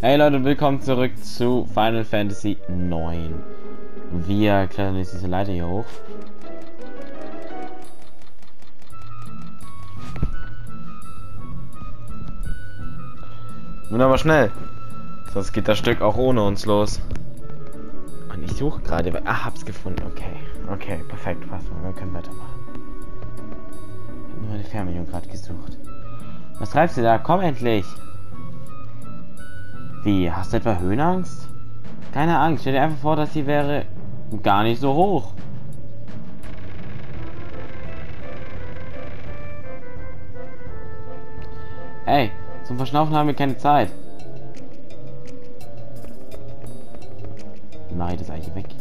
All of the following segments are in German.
Hey Leute, willkommen zurück zu Final Fantasy 9. Wir klettern jetzt diese Leiter hier hoch. Nun aber schnell, sonst geht das Stück auch ohne uns los. Und ich suche gerade, hab's gefunden. Okay, perfekt, passt mal, wir können weitermachen. Ich hab nur eine Fernbedienung gerade gesucht. Was treibst du da? Komm endlich! Wie, hast du etwa Höhenangst? Keine Angst, stell dir einfach vor, dass sie wäre gar nicht so hoch. Ey, zum Verschnaufen haben wir keine Zeit. Wie mache ich das eigentlich weg?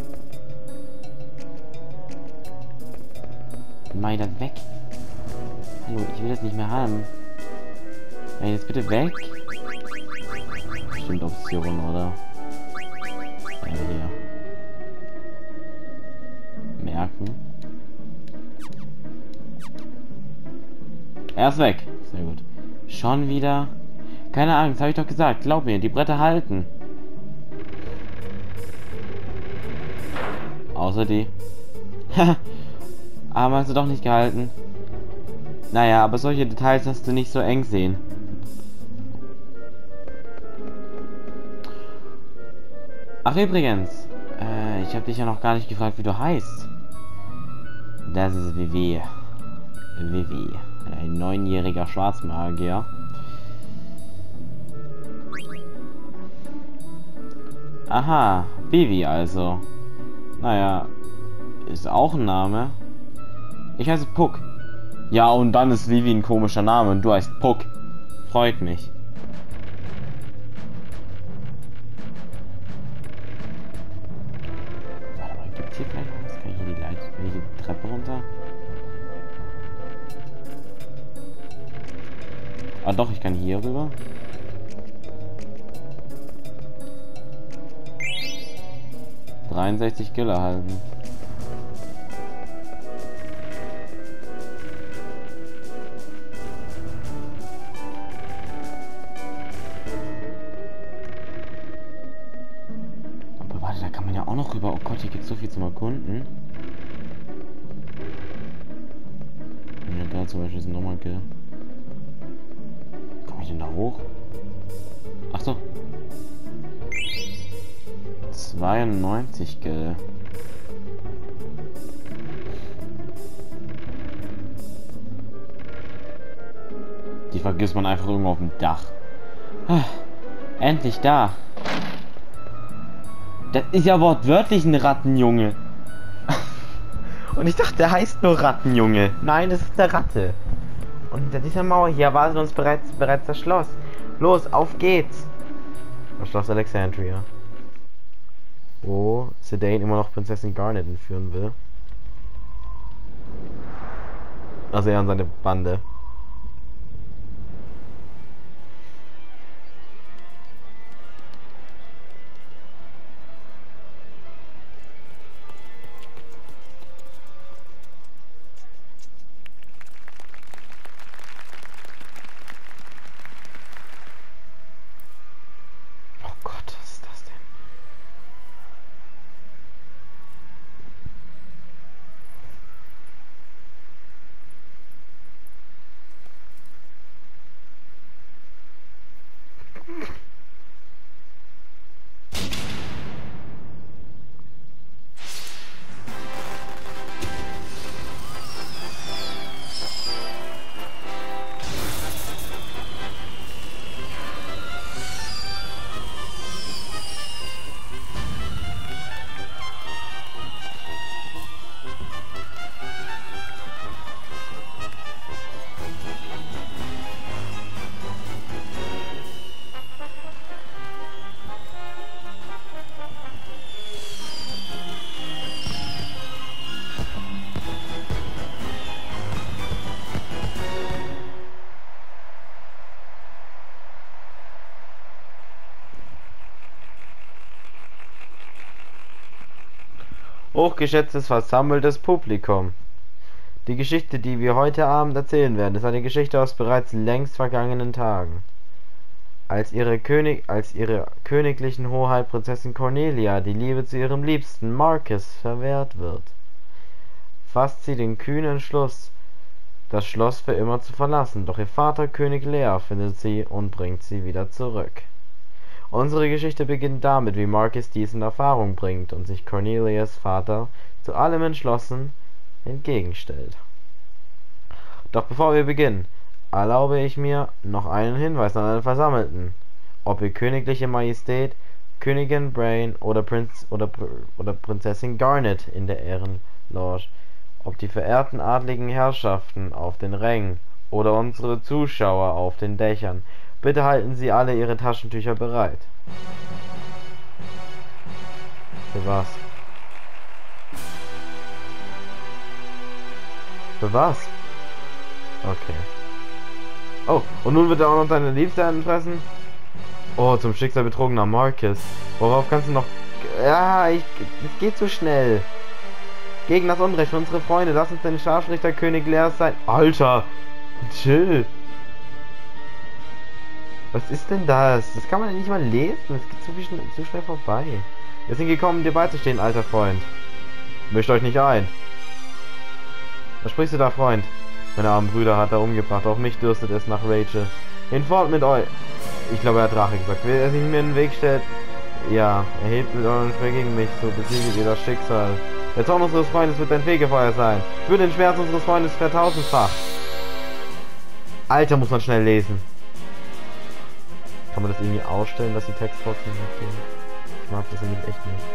Wie mache ich das weg? Hallo, ich will das nicht mehr haben. Ey, jetzt bitte weg. Bestimmt Option, oder? Ja, hier. Merken. Er ist weg. Sehr gut. Schon wieder. Keine Angst, habe ich doch gesagt. Glaub mir, die Bretter halten. Außer die. Aber hast du doch nicht gehalten. Naja, aber solche Details hast du nicht so eng sehen. Ach übrigens, ich habe dich ja noch gar nicht gefragt, wie du heißt. Das ist Vivi. Vivi, ein 9-jähriger Schwarzmagier. Aha, Vivi also. Naja, ist auch ein Name. Ich heiße Puck. Ja, und dann ist Vivi ein komischer Name und du heißt Puck. Freut mich. Hier vielleicht was? Kann ich hier die Treppe runter? Ah doch, ich kann hier rüber. $63 Gil erhalten. Da kann man ja auch noch rüber. Oh Gott, hier gibt es so viel zum Erkunden. Ja, da zum Beispiel ist nochmal Gil. Komme ich denn da hoch? Ach so. 92 Gil. Die vergisst man einfach irgendwo auf dem Dach. Endlich da. Das ist ja wortwörtlich ein Rattenjunge. Und ich dachte, der heißt nur Rattenjunge. Nein, das ist eine Ratte. Und hinter dieser Mauer hier erwartet uns bereits das Schloss. Los, auf geht's. Das Schloss Alexandria. Wo Zidane immer noch Prinzessin Garnet entführen will. Also er und seine Bande. Hochgeschätztes versammeltes Publikum. Die Geschichte, die wir heute Abend erzählen werden, ist eine Geschichte aus bereits längst vergangenen Tagen. als ihre königlichen Hoheit Prinzessin Cornelia die Liebe zu ihrem Liebsten Marcus verwehrt wird, fasst sie den kühnen Entschluss, das Schloss für immer zu verlassen, doch ihr Vater König Lear findet sie und bringt sie wieder zurück. Unsere Geschichte beginnt damit, wie Marcus dies in Erfahrung bringt und sich Cornelias Vater zu allem entschlossen entgegenstellt. Doch bevor wir beginnen, erlaube ich mir noch einen Hinweis an alle Versammelten. Ob ihr königliche Majestät, Königin Brain oder Prinzessin Garnet in der Ehrenloge, ob die verehrten adligen Herrschaften auf den Rängen oder unsere Zuschauer auf den Dächern, bitte halten Sie alle Ihre Taschentücher bereit. Für was? Für was? Okay. Oh, und nun wird er auch noch deine Liebste entfressen? Oh, zum Schicksal betrogener Marcus. Worauf kannst du noch... Ja, es geht zu schnell. Gegen das Unrecht für unsere Freunde, lass uns den Scharfrichter König Lear sein. Alter, chill. Was ist denn das? Das kann man nicht mal lesen. Das geht zu schnell vorbei. Wir sind gekommen, dir beizustehen, alter Freund. Mischt euch nicht ein. Was sprichst du da, Freund? Meine armen Brüder hat er umgebracht. Auch mich dürstet es nach Rachel. Hinfort mit euch. Ich glaube, er hat Rache gesagt. Wer sich mir in den Weg stellt, ja, erhebt mit euren Speer gegen mich, so besiegt ihr das Schicksal. Der Zorn unseres Freundes wird ein Fegefeuer sein. Für den Schmerz unseres Freundes vertausendfach. Alter, muss man schnell lesen. Kann man das irgendwie ausstellen, dass die Textboxen nicht gehen? Ich mag das nämlich echt nicht.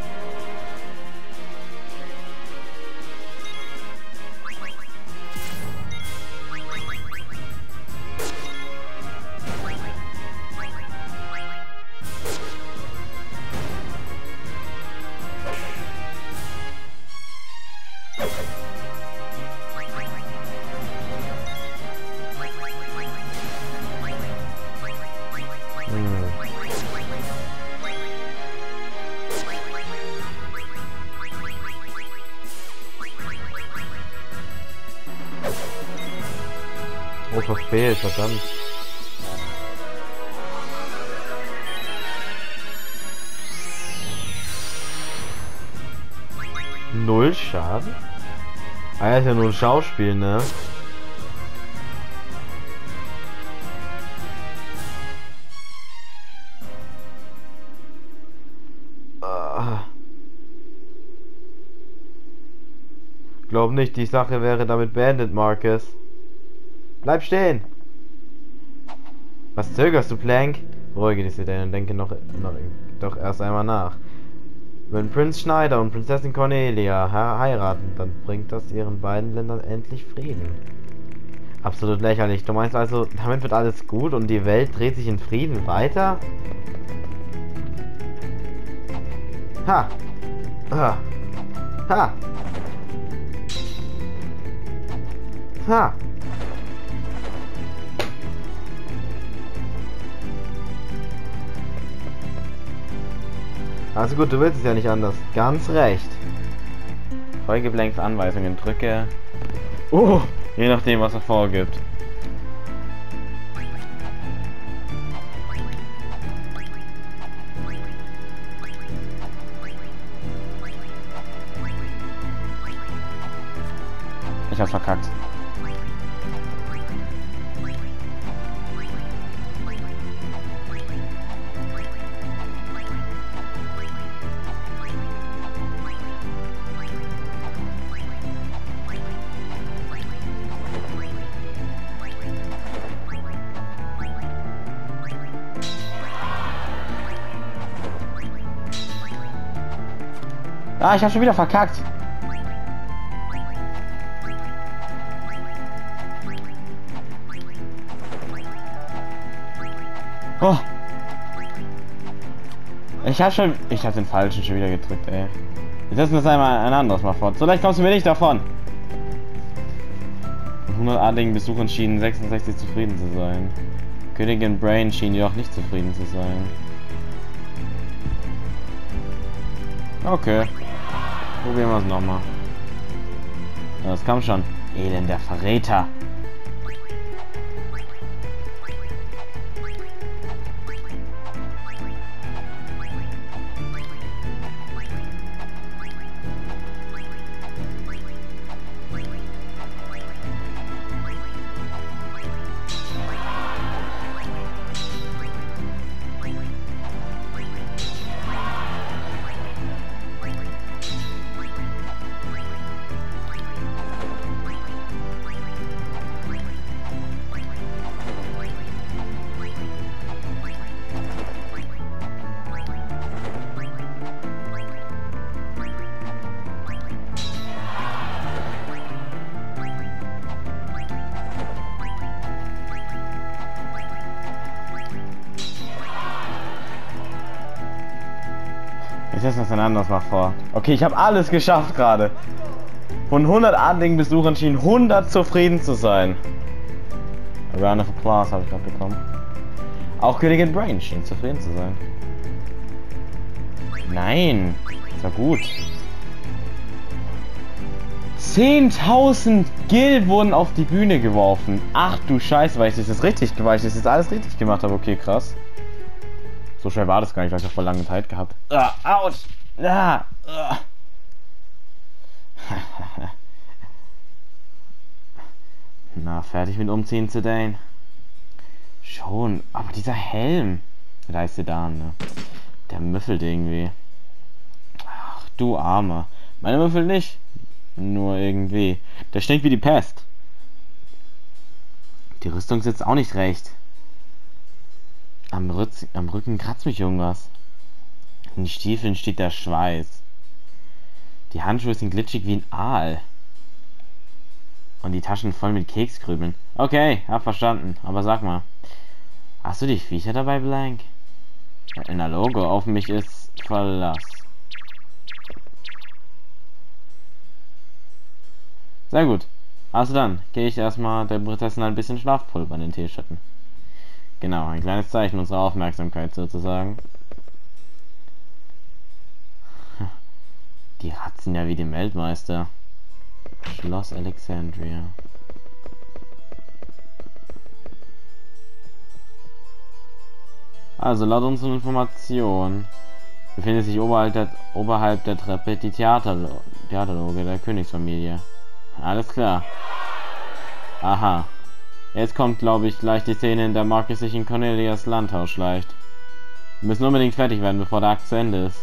Oh, verfehlt, verdammt. Null Schaden? Ah, ist ja nur ein Schauspiel, ne? Glaub nicht, die Sache wäre damit beendet, Marcus. Bleib stehen! Was zögerst du, Plank? Beruhige dich denn und denke doch erst einmal nach. Wenn Prinz Schneider und Prinzessin Cornelia heiraten, dann bringt das ihren beiden Ländern endlich Frieden. Absolut lächerlich. Du meinst also, damit wird alles gut und die Welt dreht sich in Frieden weiter? Ha! Ha! Ha! Ha! Also gut, du willst es ja nicht anders. Ganz recht. Folge Blanks Anweisungen, drücke... Oh! Je nachdem, was er vorgibt. Ich hab's verkackt. Ah, ich hab schon wieder verkackt. Oh. Ich hab den falschen schon wieder gedrückt, ey. Jetzt setzen wir das einmal ein anderes Mal fort. So leicht kommst du mir nicht davon. 100 adligen Besuchern schienen 66 zufrieden zu sein. Königin Brain schien jedoch nicht zufrieden zu sein. Okay. Probieren wir es nochmal. Ja, das kam schon. Elender Verräter. Ich setze uns ein anderes Mal vor. Okay, ich habe alles geschafft gerade. Von 100 adligen Besuchern schienen 100 zufrieden zu sein. A round of applause habe ich gerade bekommen. Auch Königin Brain schien zufrieden zu sein. Nein, das war gut. 10.000 Gil wurden auf die Bühne geworfen. Ach du Scheiße, weil ich das jetzt alles richtig gemacht habe. Okay, krass. So schwer war das gar nicht, weil ich auch vor lange Zeit gehabt. Autsch! Na, fertig mit Umziehen zu Dane. Schon, aber dieser Helm. Da ist Sedan, ne? Der müffelt irgendwie. Ach, du Armer. Meine müffelt nicht. Nur irgendwie. Der stinkt wie die Pest. Die Rüstung sitzt auch nicht recht. Am Rücken kratzt mich irgendwas. In den Stiefeln steht der Schweiß. Die Handschuhe sind glitschig wie ein Aal. Und die Taschen voll mit Kekskrümeln. Okay, hab verstanden. Aber sag mal. Hast du die Viecher dabei, Blank? In der Logo auf mich ist Verlass. Sehr gut. Also dann gehe ich erstmal der Prinzessin ein bisschen Schlafpulver in den Tee schütten. Genau, ein kleines Zeichen unserer Aufmerksamkeit sozusagen. Die ratzen ja wie die Weltmeister. Schloss Alexandria. Also laut unseren Informationen befindet sich oberhalb der Treppe die Theaterloge der Königsfamilie. Alles klar. Aha. Jetzt kommt, glaube ich, gleich die Szene, in der Marcus sich in Cornelias Landhaus schleicht. Wir müssen unbedingt fertig werden, bevor der Akt zu Ende ist.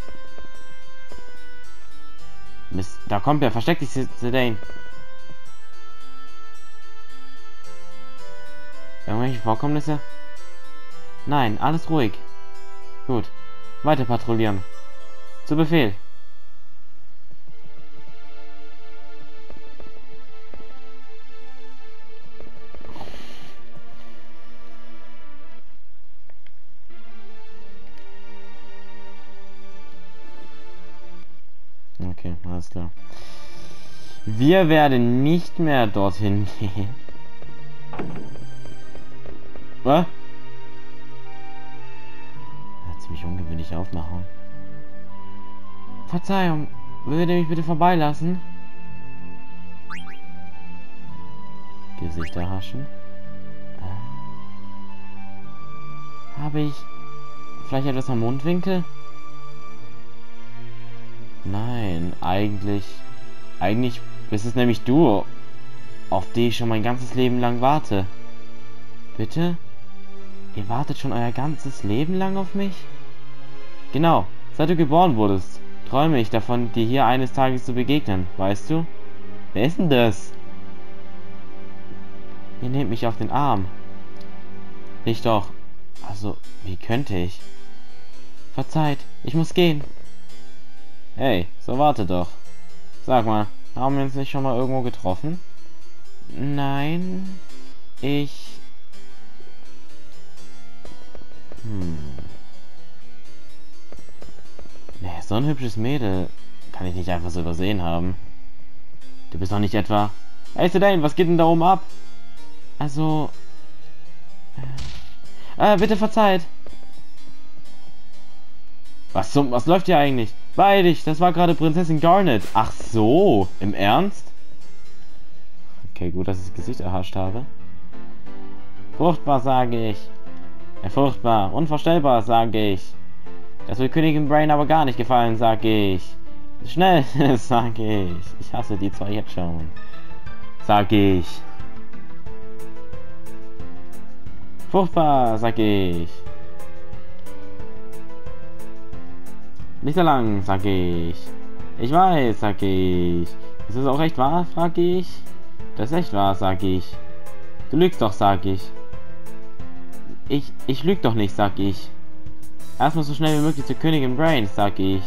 Mist, da kommt er. Versteck dich, Sedaine. Irgendwelche Vorkommnisse? Nein, alles ruhig. Gut. Weiter patrouillieren. Zu Befehl. Okay, alles klar. Wir werden nicht mehr dorthin gehen. Was? Ziemlich ungewöhnliche Aufmachung. Verzeihung, würdet ihr mich bitte vorbeilassen? Gesichter haschen. Habe ich vielleicht etwas am Mundwinkel? Nein, eigentlich bist es nämlich du, auf die ich schon mein ganzes Leben lang warte. Bitte? Ihr wartet schon euer ganzes Leben lang auf mich? Genau, seit du geboren wurdest, träume ich davon, dir hier eines Tages zu begegnen, weißt du? Wer ist denn das? Ihr nehmt mich auf den Arm. Ich doch. Also, wie könnte ich? Verzeiht, ich muss gehen. Hey, so warte doch. Sag mal, haben wir uns nicht schon mal irgendwo getroffen? Nein, ich... Nee, so ein hübsches Mädel kann ich nicht einfach so übersehen haben. Du bist doch nicht etwa... Hey Sedaine, was geht denn da oben ab? Also... bitte verzeiht. Was läuft hier eigentlich? Bei dich, das war gerade Prinzessin Garnet. Ach so, im Ernst? Okay, gut, dass ich das Gesicht erhascht habe. Furchtbar, sage ich. Furchtbar, unvorstellbar, sage ich. Das will Königin Brain aber gar nicht gefallen, sage ich. Schnell, sage ich. Ich hasse die zwei jetzt schon. Sage ich. Furchtbar, sage ich. Nicht so lang, sag ich. Ich weiß, sag ich. Ist das auch echt wahr, frag ich. Das ist echt wahr, sag ich. Du lügst doch, sag ich. Ich lüg doch nicht, sag ich. Erstmal so schnell wie möglich zur Königin Brain, sag ich.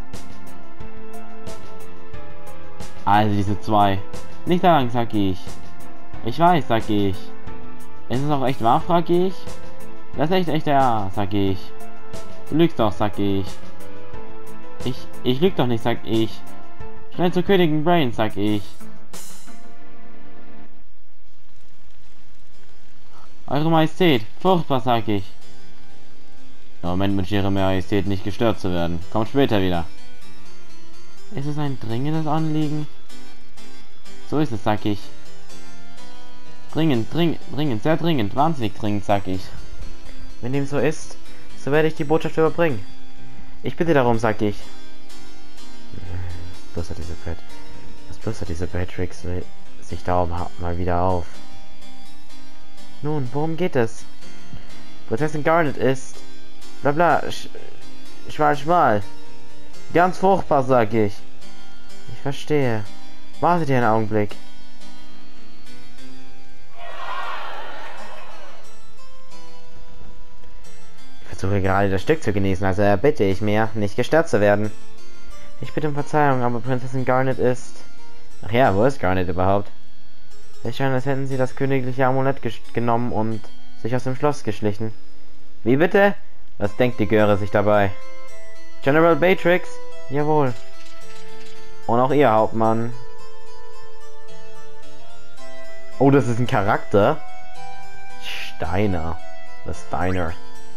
Also diese zwei. Nicht so lang, sag ich. Ich weiß, sag ich. Ist es auch echt wahr, frag ich. Das ist echt ja, sag ich. Du lügst doch, sag ich. Ich lüg doch nicht, sag ich. Schnell zur Königin Brain, sag ich. Eure Majestät, furchtbar, sag ich. Im Moment wünscht Ihre Majestät nicht gestört zu werden. Kommt später wieder. Ist es ein dringendes Anliegen? So ist es, sag ich. Dringend, sehr dringend, wahnsinnig dringend, sag ich. Wenn dem so ist, so werde ich die Botschaft überbringen. Ich bitte darum, sag ich. Was flüstert diese Beatrix sich darum mal wieder auf? Nun, worum geht es? Prinzessin Garnet ist... Blabla, schmal. Ganz furchtbar, sag ich. Ich verstehe. Wartet ihr einen Augenblick. Ich versuche gerade das Stück zu genießen, also bitte ich mir, nicht gestört zu werden. Ich bitte um Verzeihung, aber Prinzessin Garnet ist... Ach ja, wo ist Garnet überhaupt? Es scheint, als hätten sie das königliche Amulett genommen und sich aus dem Schloss geschlichen. Wie bitte? Was denkt die Göre sich dabei? General Beatrix? Jawohl. Und auch ihr Hauptmann. Oh, das ist ein Charakter. Steiner. Das Steiner.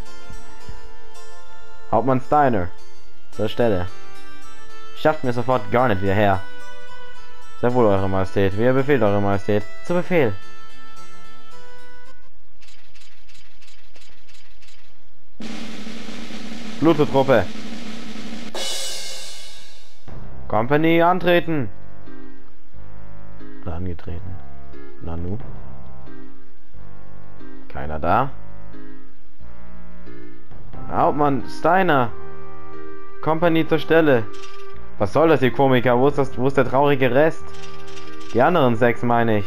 Hauptmann Steiner. Zur Stelle. Schafft mir sofort Garnet wieder her. Sehr wohl, Eure Majestät. Wie ihr befehlt, Eure Majestät. Zu Befehl. Blutentruppe. Company antreten. Oder angetreten. Nanu. Keiner da. Hauptmann Steiner. Company zur Stelle. Was soll das, ihr Komiker? Wo ist der traurige Rest? Die anderen 6, meine ich.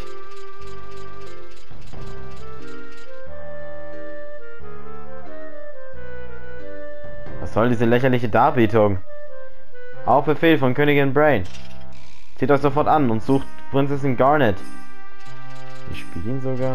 Was soll diese lächerliche Darbietung? Auf Befehl von Königin Brain. Zieht euch sofort an und sucht Prinzessin Garnet. Ich spiele ihn sogar.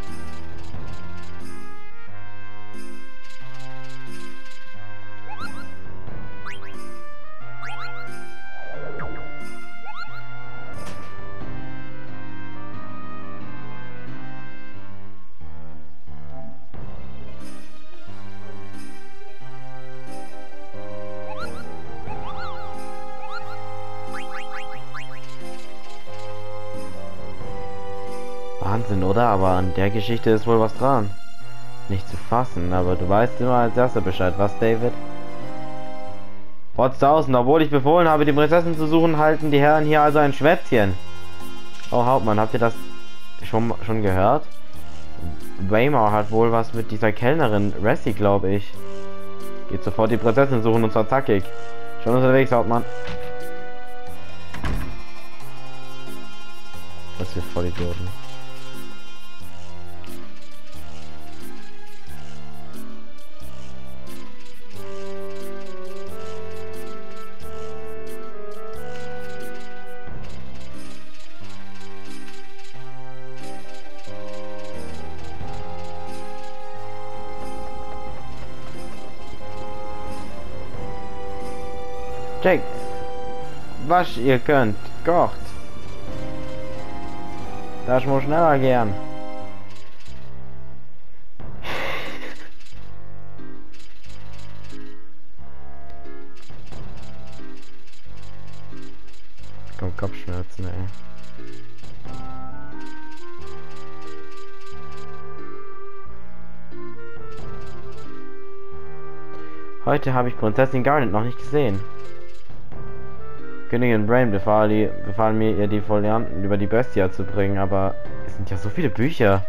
Wahnsinn, oder? Aber an der Geschichte ist wohl was dran. Nicht zu fassen, aber du weißt immer als erster Bescheid, was, David? Potztausend, obwohl ich befohlen habe, die Prinzessin zu suchen, halten die Herren hier also ein Schwätzchen. Oh, Hauptmann, habt ihr das schon gehört? Waymar hat wohl was mit dieser Kellnerin, Ressi, glaube ich. Geht sofort die Prinzessin suchen und zwar zackig. Schon unterwegs, Hauptmann. Was für Vollidioten. Jake, was ihr könnt, kocht. Das muss schneller gehen. Kommt Kopfschmerzen, ey. Heute habe ich Prinzessin Garnet noch nicht gesehen. Königin Brain befahl mir, ihr die Folianten über die Bestia zu bringen, aber es sind ja so viele Bücher.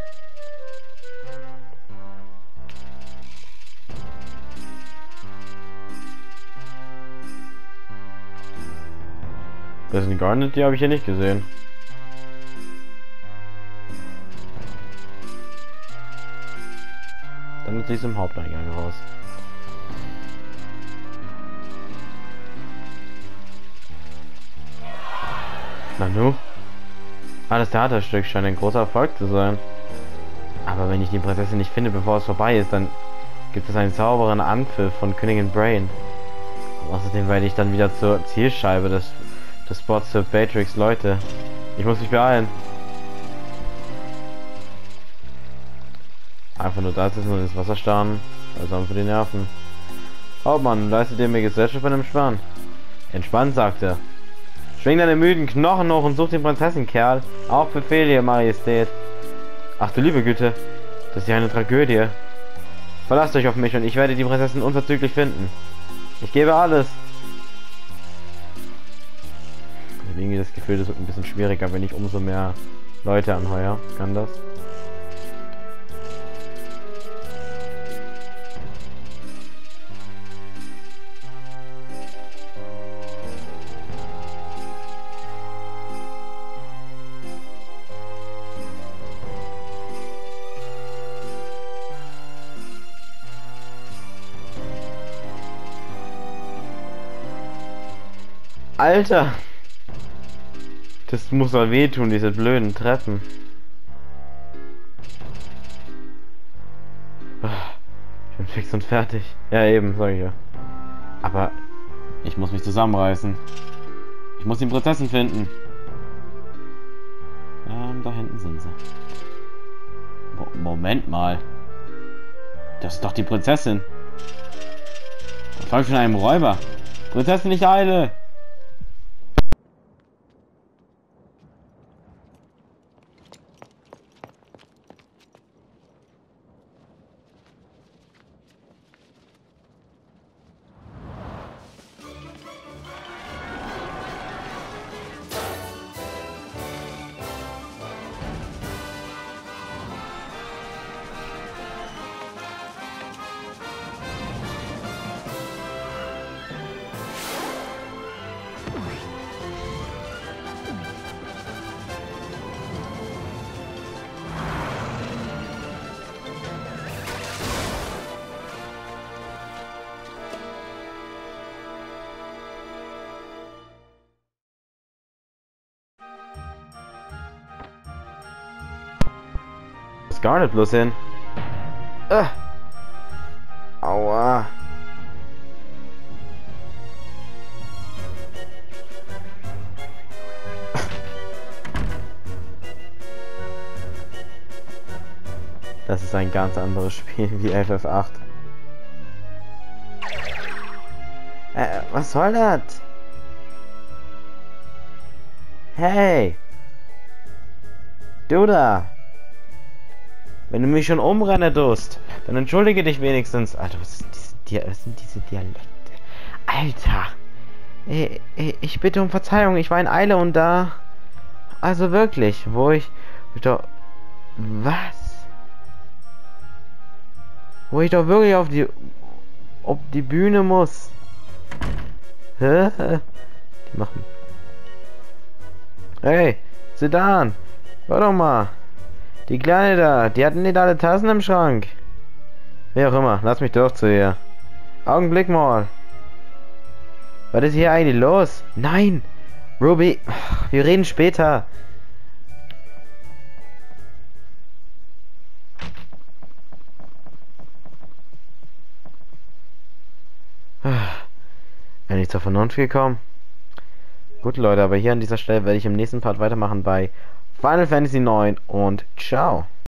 Prinzessin Garnet, die habe ich hier nicht gesehen. Dann ist sie im Haupteingang raus. Nanu? Das Theaterstück scheint ein großer Erfolg zu sein. Aber wenn ich die Prinzessin nicht finde, bevor es vorbei ist, dann gibt es einen sauberen Anpfiff von Königin Brain. Außerdem werde ich dann wieder zur Zielscheibe des Spots für Batrix Leute. Ich muss mich beeilen. Einfach nur da sitzen und ins Wasser starren. Also für die Nerven. Hauptmann, leistet ihr mir Gesellschaft bei einem Schwan? Entspannt, sagt er. Schwing deine müden Knochen hoch und such den Prinzessin-Kerl. Auch Befehl, Ihr Majestät. Ach du liebe Güte, das ist ja eine Tragödie. Verlasst euch auf mich und ich werde die Prinzessin unverzüglich finden. Ich gebe alles. Ich habe irgendwie das Gefühl, das wird ein bisschen schwieriger, wenn ich umso mehr Leute anheuere. Kann das? Alter! Das muss doch wehtun, diese blöden Treppen. Ich bin fix und fertig. Ja, eben, sag ich ja. Aber ich muss mich zusammenreißen. Ich muss die Prinzessin finden. Da hinten sind sie. Moment mal. Das ist doch die Prinzessin. Ich folge von einem Räuber. Prinzessin, ich eile! Gar nicht bloß hin. Aua. Das ist ein ganz anderes Spiel wie FF8. Was soll das? Hey! Du da! Wenn du mich schon umrennen tust, dann entschuldige dich wenigstens. Alter, was sind diese Dialekte? Alter! Ich bitte um Verzeihung, ich war in Eile und da... Also wirklich, wo ich doch... Was? Wo ich doch wirklich auf die Bühne muss. Hä? Die machen... Hey, Sedan! Hör doch mal! Die Kleine da, die hatten nicht alle Tassen im Schrank. Wie auch immer, lass mich durch zu ihr. Augenblick mal. Was ist hier eigentlich los? Nein! Ruby, wir reden später. Endlich zur Vernunft gekommen. Gut Leute, aber hier an dieser Stelle werde ich im nächsten Part weitermachen bei Final Fantasy 9 und ciao.